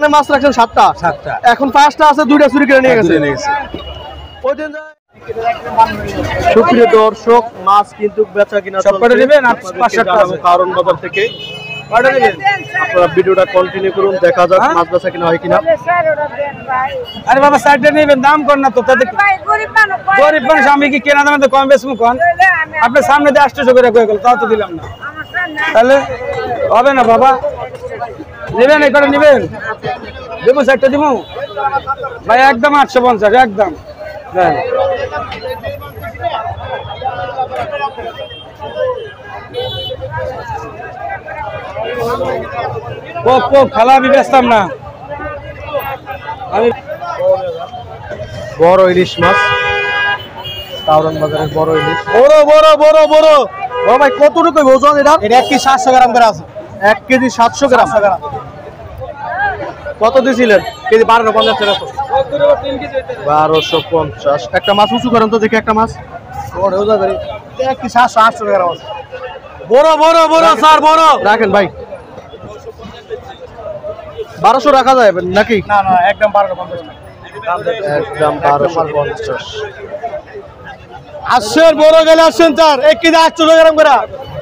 মাছ রাখছেন 7টা, এখন 5টা আছে, 2টা চুরি করে নিয়ে গেছে। সুপ্রিয় দর্শক, মাছ কিন্তু বেচা কিনা কারণ বাজার থেকে। আপনারা ভিডিওটা কন্টিনিউ করুন, দেখা যাক মাছ বেচা কিনা হয় কিনা। আরে বাবা সাইডে নেবেন, দাম কর না তো, তাদের গরিব মানুষ, আমি কি কেনা দামে তো কম বেশি কম, আপনার সামনে দিয়ে 800 করে কয়ে গেল, তাও তো দিলাম না, তাহলে হবে না বাবা। নেবেন এই করে নেবেন, দেবো সাইডটা দিব ভাই, একদম 850 একদম। খেলা আমি বেচতাম না, আমি বড় ইলিশ মাছ, কারণ বাজারের বড় ইলিশ, বড় বড় বড় বড়। ও ভাই কতটুকু ওজন এটা? এটা 1 কেজি 700 গ্রাম করে আছে। 1 কেজি 700 গ্রাম। কত দিয়েছিলেন? কেজি 1250 টাকা। 1250। একটা মাছ উঁচু করেন তো দেখি, একটা মাছ বড় হয়ে যাবে। 1 কেজি 700 গ্রাম আছে। বড় বড় বড় স্যার, বড় রাখেন ভাই। 1200 রাখা যায় নাকি? না না, একদম 1250 একদম 1250। আসছেন বড় গেলে আসছেন স্যার, 1 কেজি 800 গ্রাম করে।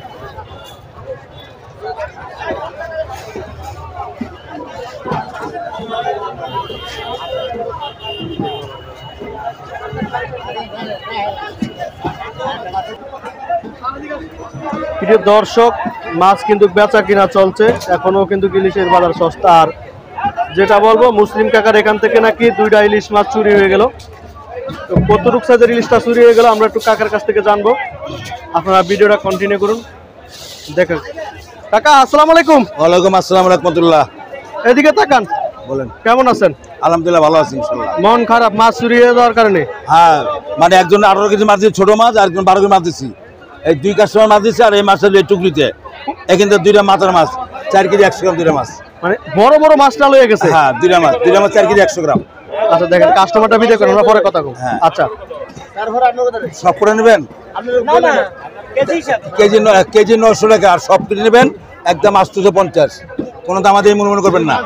প্রিয় দর্শক, মাছ কিন্তু বেচা কিনা চলছে এখনো, কিন্তু ইলিশের বাজার সস্তা। আর যেটা বলবো, মুসলিম কাকার এখান থেকে নাকি 2টা ইলিশ মাছ চুরি হয়ে গেল। তো কতটুক সাইজের ইলিশটা চুরি হয়ে গেল আমরা একটু কাকার কাছ থেকে জানবো। আপনারা ভিডিওটা কন্টিনিউ করুন, দেখেন। কাকা আসসালামু আলাইকুম। ওয়ালাইকুম আসসালাম রাহমাতুল্লাহ। এদিকে তাকান, বলেন। কেমন আছেন? আলহামদুলিল্লাহ ভালো আছি ইনশাআল্লাহ। মন খারাপ মাছ চুরি হয়ে যাওয়ার কারণে? হ্যাঁ, মানে একজন 18 কেজি মাছ দিয়েছে ছোট মাছ, আর একজন 12 কেজি মাছ দিয়েছি। এই 2 কাস্টমার মাছ দিয়েছে, আর এই মাছের এই টুকরিতে এখান থেকে 2টা মাথার মাছ 4 কেজি 100 গ্রাম, 2টা মাছ। মানে বড় বড় মাছটা লয়ে গেছে? হ্যাঁ, 2টা মাছ 4 কেজি 100 গ্রাম। আচ্ছা দেখেন, কাস্টমারটা ভিডিও করেন, আমরা পরে কথা বলবো। হ্যাঁ আচ্ছা, সব করে নেবেন কেজি 900 টাকা, আর সব কিনে নেবেন একদম 850। কোনো দাম আমাদের মনে করবেন না,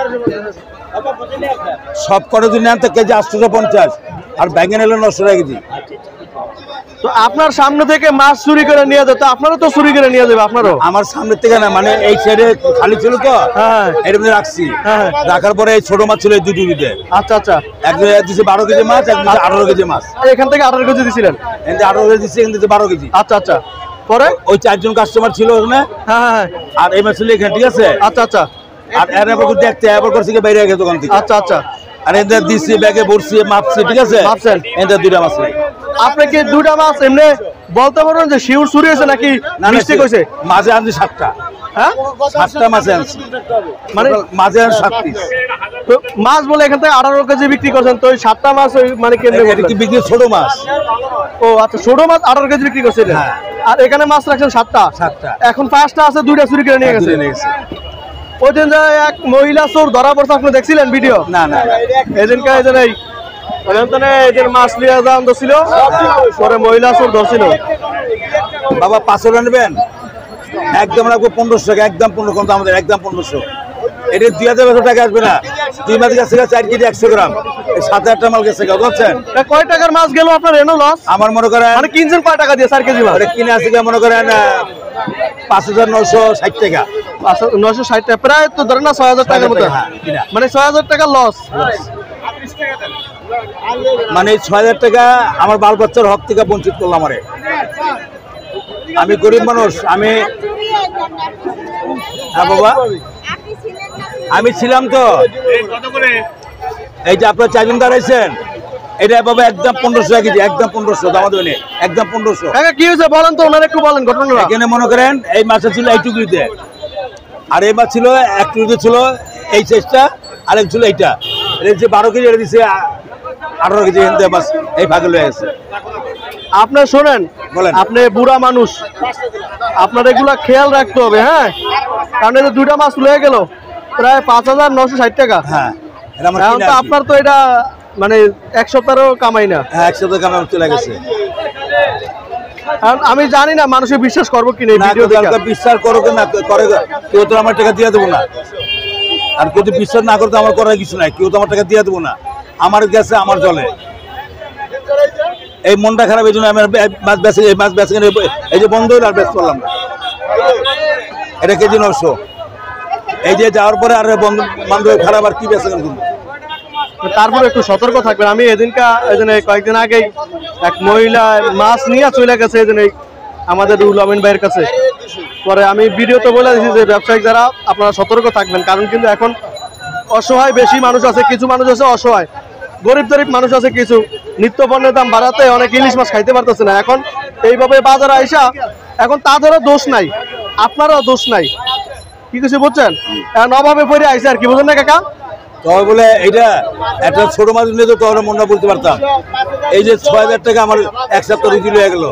সব করে যদি নেন তো কেজি 850, আর ব্যাঙে নিলে 900 টাকা কেজি। তো আপনার সামনে থেকে মাছ চুরি করে নিয়ে যেত, আপনারও তো চুরি করে নিয়ে যাবে। আপনারও? আমার সামনে থেকে না, মানে এই সাইডে খালি ছিল তো, হ্যাঁ এর মধ্যে রাখছি। হ্যাঁ, রাখার পরে এই ছোট মাছ ছিল এই 2টি দিতে। আচ্ছা আচ্ছা, একজন দিচ্ছে 12 কেজি মাছ, একজন 18 কেজি মাছ। এখান থেকে 18 কেজি দিছিলেন? এখান 18 কেজি দিচ্ছে, এখান থেকে 12 কেজি। আচ্ছা আচ্ছা, পরে ওই 4জন কাস্টমার ছিল ওখানে। হ্যাঁ হ্যাঁ, আর এই মাছ ছিল এখানে, ঠিক আছে। আচ্ছা আচ্ছা, আর এর এবার দেখতে এবার করছি বাইরে গেছে দোকান থেকে। আচ্ছা আচ্ছা, আর এদের দিচ্ছি ব্যাগে ভরছি, মাপছি, ঠিক আছে। মাপছেন? এদের 2টা মাছ। আপনি কি 2টা মাছ এমনি বলতে পারবেন যে শিউর চুরি হয়েছে নাকি মিস্টেক হয়েছে? মাঝে আনছি 7টা। হ্যাঁ, 7টা মাছে আনছি, মানে মাঝে আনছি 7 পিস। তো মাছ বলে এখান থেকে 18 কেজি বিক্রি করছেন, তো 7টা মাছ মানে কেমনে কি বিক্রি? ছোট মাছ। ও আচ্ছা, ছোট মাছ 18 কেজি বিক্রি করছেন। হ্যাঁ। আর এখানে মাছ রাখছেন 7টা, এখন 5টা আছে, 2টা চুরি করে নিয়ে গেছে। ওই দিন যে এক মহিলা চোর ধরা পড়ছে, আপনি দেখছিলেন ভিডিও? না না, এদিনকে এদের মাছ নিয়ে যাওয়া ছিল, পরে মহিলা চোর ধরছিল। বাবা 500 নেবেন, একদম রাখবো 1500 টাকা, একদম 1500, আমাদের একদম 1500। এটা 2000 টাকা আসবে না। 2 মাছ গেছে 4 কেজি 100 গ্রাম, 7000 মাল গেছে, বুঝছেন? কয় টাকার মাছ গেল আপনার? এনো লস? আমার মনে করেন মানে কিনছেন কয় টাকা দিয়ে 4 কেজি মাছ? কিনে আসে মনে করেন 5960 টাকা। 960 টাকা, প্রায় তো ধরেন না 6000 টাকার মতো। মানে 6000 টাকা লস। মানে 6000 টাকা আমার বাল বাচ্চার হক থেকে বঞ্চিত করলাম। আমি গরিব মানুষ, আমি হ্যাঁ বাবা, আমি ছিলাম তো। এই যে আপনার 4জন দাঁড়াইছেন, এটা বাবা একদম 1500 টাকা কেজি, একদম 1500 দাম দেবেন, একদম 1500। কাকা কি হয়েছে বলেন তো, ওনারা একটু বলেন ঘটনাটা। এখানে মনে করেন এই মাছটা ছিল এই টুকরিতে, আর এই মাছ ছিল এক টুকরিতে, ছিল এই সাইজটা, আর এক ছিল এইটা। এটা যে 12 কেজি, এটা দিচ্ছে 18 কেজি, বাস এই ভাগে লয়ে গেছে। আপনি শোনেন, বলেন। আপনি বুড়া মানুষ, আপনার এগুলা খেয়াল রাখতে হবে। হ্যাঁ, কারণ এই 2টা মাছ লয়ে গেল প্রায় 5960 টাকা। হ্যাঁ, এখন তো আপনার তো এটা মানে 1 সপ্তাহেরও কামাই না। হ্যাঁ, 1 সপ্তাহ কামাই চলে গেছে। আমি জানি না মানুষের বিশ্বাস করবো কিনা। বিশ্বাস করো না করে, কেউ তো আমার টাকা দিয়ে দেবো না। আর কেউ যদি বিশ্বাস না করতে আমার করার কিছু নাই, কেউ তো আমার টাকা দিয়ে দেবো না, আমার গেছে আমার জলে। এই মনটা খারাপ, এই জন্য আমি মাছ বেঁচে এই যে বন্ধ হইল আর বেঁচে করলাম না। এটা কেজি 900, এই যে যাওয়ার পরে আর বন্ধ বান্ধব খারাপ আর কি বেঁচে কিন্তু। তারপরে একটু সতর্ক থাকবেন। আমি কয়েকদিন আগেই এক মহিলা মাছ নিয়ে চলে গেছে আমাদের রুহুল আমিন ভাইয়ের কাছে। পরে আমি ভিডিওতে বলে দিচ্ছি যে ব্যবসায়িক যারা আপনারা সতর্ক থাকবেন, কারণ কিন্তু এখন অসহায় বেশি মানুষ আছে, কিছু মানুষ আছে অসহায়, গরিব মানুষ আছে কিছু, নিত্য পণ্যের দাম বাড়াতে অনেক ইলিশ মাছ খাইতে পারতেছে না। এখন এইভাবে বাজারে আইসা এখন তাদেরও দোষ নাই, আপনারও দোষ নাই, কি কিছু বুঝছেন? এখন অভাবে পড়ে আইসে আর কি, বুঝলেন না কাকা? তবে বলে এইটা একটা ছোট মাছ নিলে তো তখন মনটা বলতে পারতাম। এই যে 6000 টাকা আমার এক সপ্তাহ রুজি হয়ে গেল,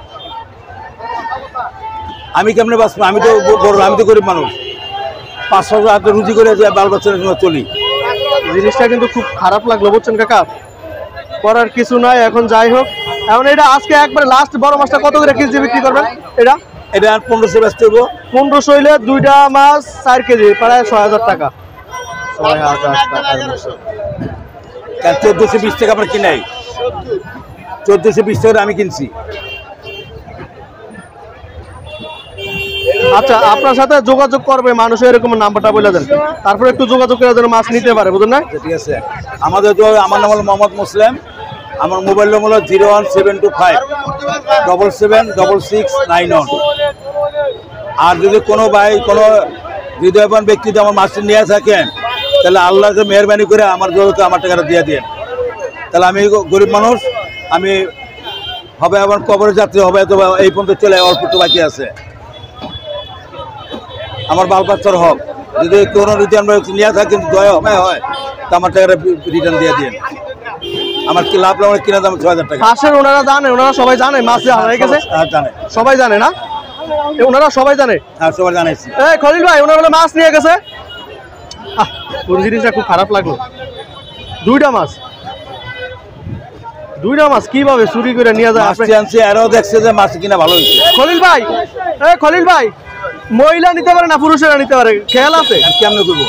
আমি কেমনে বাঁচবো? আমি তো বড়, আমি তো গরিব মানুষ, 500 হাতে রুজি করে যে বাল বাচ্চার জন্য চলি। জিনিসটা কিন্তু খুব খারাপ লাগলো, বুঝছেন কাকা? করার কিছু নাই। এখন যাই হোক, এখন এটা আজকে একবারে লাস্ট বড় মাছটা কত করে কেজি বিক্রি করবেন? এটা 1500 বেচতে হইব। 1500 হইলে দুইটা মাছ 4 কেজি, প্রায় 6000 টাকা। 6000 টাকার মতো। 1420 টাকা আমার কিনাই, 1420 টাকা আমি কিনছি। আচ্ছা, আপনার সাথে যোগাযোগ করবে মানুষ, এরকম নাম্বারটা বলে দেন, তারপরে একটু যোগাযোগ করে যেন মাছ নিতে পারে, বুঝলেন না? ঠিক আছে। আমার নাম হলো মোহাম্মদ মুসলিম, আমার মোবাইল নম্বর হলো 01725776691। আর যদি কোনো ভাই কোনো হৃদয়বান ব্যক্তি যদি আমার মাছটি নিয়ে থাকেন, তাহলে আল্লাহকে মেহরবানি করে আমার জোরকে আমার টাকাটা দিয়ে দিন। তাহলে আমি গরিব মানুষ, আমি হবে আমার কবরের যাত্রী হবে, তো এই পর্যন্ত চলে অল্প তো বাকি আছে, আমার বাল বাচ্চার হক। যদি কোনো রিটার্ন নিয়ে থাকেন দয়া হয়, তো আমার টাকাটা রিটার্ন দিয়ে দিন। আমার কি লাভ আমার কিনা দাম 6000 টাকা। পাশের ওনারা জানে, ওনারা সবাই জানে মাছ যে হারাই গেছে? জানে, সবাই জানে না? ওনারা সবাই জানে? হ্যাঁ, সবাই জানাইছি। এই খলিল ভাই, ওনারা বলে মাছ নিয়ে গেছে। কোন জিনিসটা খুব খারাপ লাগলো। দুইটা মাছ কিভাবে চুরি করে নিয়ে যায়? আনছি আরও দেখছে যে মাছ কিনা ভালো হয়েছে। খলিল ভাই, মহিলা নিতে পারে না পুরুষেরা নিতে পারে, খেয়াল আছে? কেমন করবো?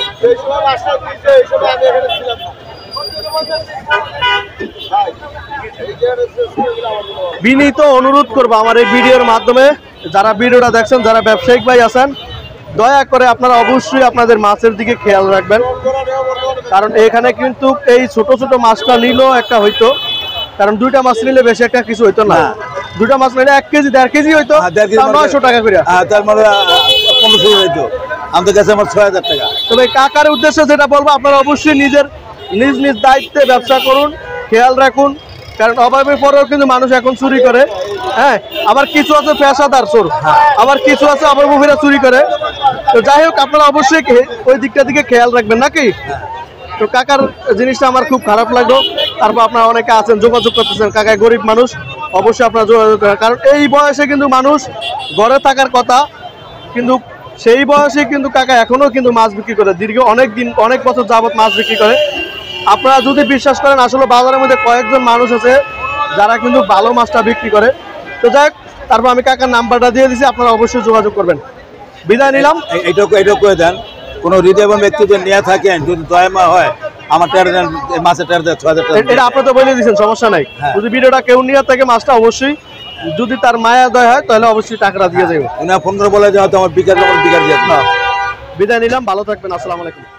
বিনীত অনুরোধ করবো আমার এই ভিডিওর মাধ্যমে, যারা ভিডিওটা দেখছেন, যারা ব্যবসায়িক ভাই আছেন, দয়া করে আপনারা অবশ্যই আপনাদের মাছের দিকে খেয়াল রাখবেন। কারণ এখানে কিন্তু এই ছোট ছোট মাছটা নিলেও একটা হইতো, কারণ দুইটা মাছ নিলে বেশি একটা কিছু হইতো না। দুইটা মাছ নিলে 1 কেজি 1.5 কেজি হইতো, 900 টাকা করে। তার মানে 1500 হইতো, আমাদের কাছে আমার 6000 টাকা। তবে কাকার উদ্দেশ্যে যেটা বলবো, আপনারা অবশ্যই নিজ নিজ দায়িত্বে ব্যবসা করুন, খেয়াল রাখুন। কারণ অভাবের পরেও কিন্তু মানুষ এখন চুরি করে। হ্যাঁ, আবার কিছু আছে পেশাদার চোর, আবার কিছু আছে অভাবীরা চুরি করে। তো যাই হোক, আপনারা অবশ্যই ওই দিকটা দিকে খেয়াল রাখবেন নাকি? তো কাকার জিনিসটা আমার খুব খারাপ লাগলো। তারপর আপনারা অনেকে আছেন যোগাযোগ করতেছেন, কাকায় গরিব মানুষ, অবশ্যই আপনারা যোগাযোগ করেন। কারণ এই বয়সে কিন্তু মানুষ ঘরে থাকার কথা, কিন্তু সেই বয়সে কিন্তু কাকা এখনো কিন্তু মাছ বিক্রি করে, দীর্ঘ অনেক বছর যাবত মাছ বিক্রি করে। আপনারা যদি বিশ্বাস করেন, আসলে বাজারের মধ্যে কয়েকজন মানুষ আছে যারা কিন্তু ভালো মাছটা বিক্রি করে। তো যাই হোক, তারপর আমি কাকার নাম্বারটা দিয়ে দিছি, আপনারা অবশ্যই যোগাযোগ করবেন। বিদায় নিলাম। এইটা করে দেন, কোনো হৃদয়বান ব্যক্তি যদি নিয়ে থাকেন, যদি দয়ামা হয়, আমার মাছের 6000 টাকা। এটা আপনি তো বলে দিয়েছেন, সমস্যা নাই। যদি ভিডিওটা কেউ নিয়ে থাকে মাছটা, অবশ্যই যদি তার মায়া দয়া হয়, তাহলে অবশ্যই টাকাটা দিয়ে যাবে। ফোন করে বলে যে হয়তো আমার বিকাশ দিয়ে। বিদায় নিলাম, ভালো থাকবেন, আসসালামু আলাইকুম।